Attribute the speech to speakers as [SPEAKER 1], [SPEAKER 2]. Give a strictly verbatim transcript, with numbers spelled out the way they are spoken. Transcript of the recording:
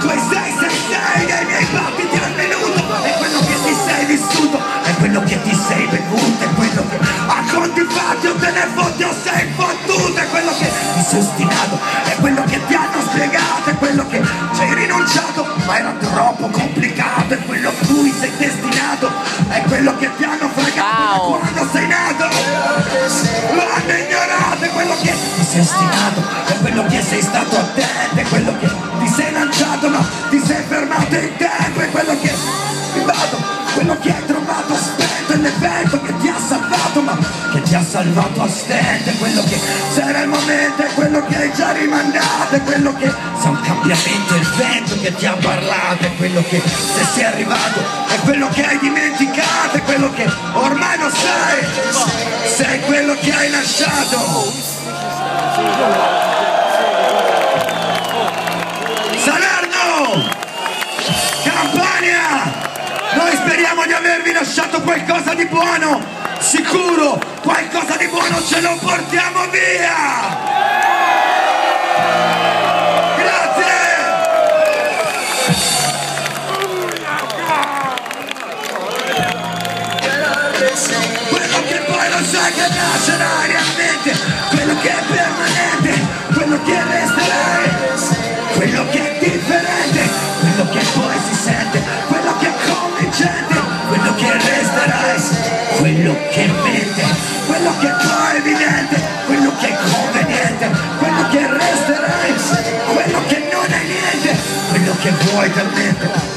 [SPEAKER 1] coi sei sei sei dei miei battiti al minuto, è quello che ti sei vissuto, è quello che ti sei bevuto, è quello che a conti fatti o te ne fotti o sei fottuto, è quello che ti sei ostinato, è quello che ti hanno spiegato, è quello che ci hai rinunciato ma era troppo complicato, è quello a cui sei destinato, è quello che ti hanno fregato wow. Da quando sei nato lo hanno ignorato, è quello che ti sei ostinato, è quello che sei stato attento, è quello che ti sei lanciato ma ti sei fermato in tempo, è quello che vado, quello che hai trovato spento, è l'evento che ti ha salvato ma che ti ha salvato a stento, è quello che c'era il momento, è quello che hai già rimandato, è quello che sa un cambiamento, è il vento che ti ha parlato, è quello che se sei arrivato, è quello che hai dimenticato, è quello che ormai non sei, sei quello che hai lasciato. Salerno! Campania! Noi speriamo di avervi lasciato qualcosa di buono, sicuro, qualcosa di buono ce lo portiamo via! Grazie! Quello che poi lo sai che nascerà realmente, quello che è permanente, quello che resterai, quello che è differente, quello che poi si sente, quello che è convincente, quello che resterai, quello che mente, quello che poi è evidente, quello che è conveniente, quello che resterai, quello che non è niente, quello che vuoi talmente.